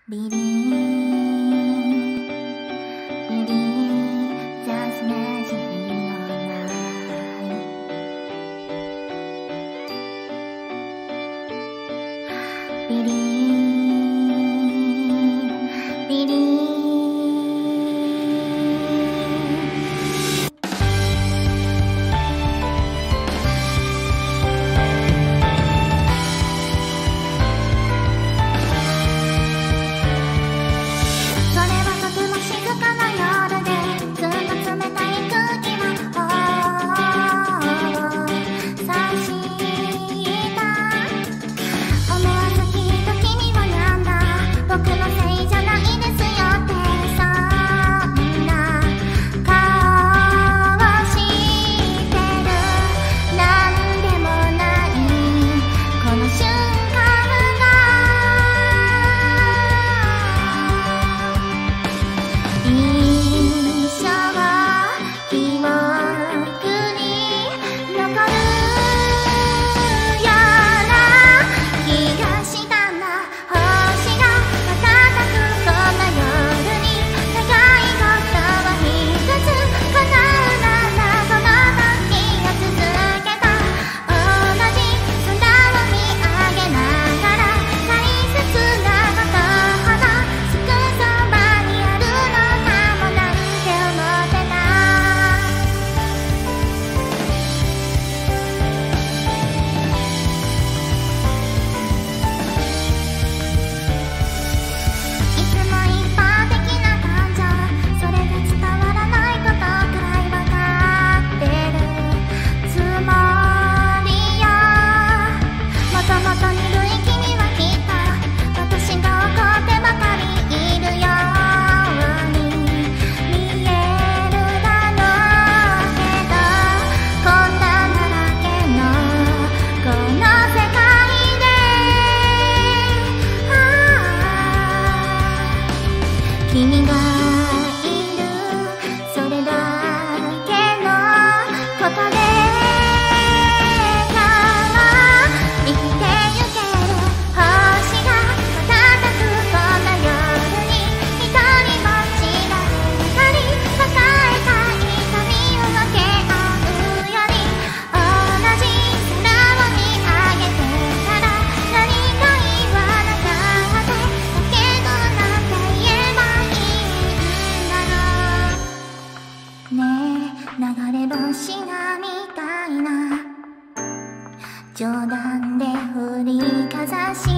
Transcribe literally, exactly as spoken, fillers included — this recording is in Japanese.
ビリービリー just magic in your life ビリービリー君がいるそれだけのことでから生きてゆける星が瞬くこんな夜に一人ぼっちが二人抱えた痛みを分け合うより同じ空を見上げてたら何か言わなかっただけどなんて言えばねえ流れ星がみたいな冗談で振りかざし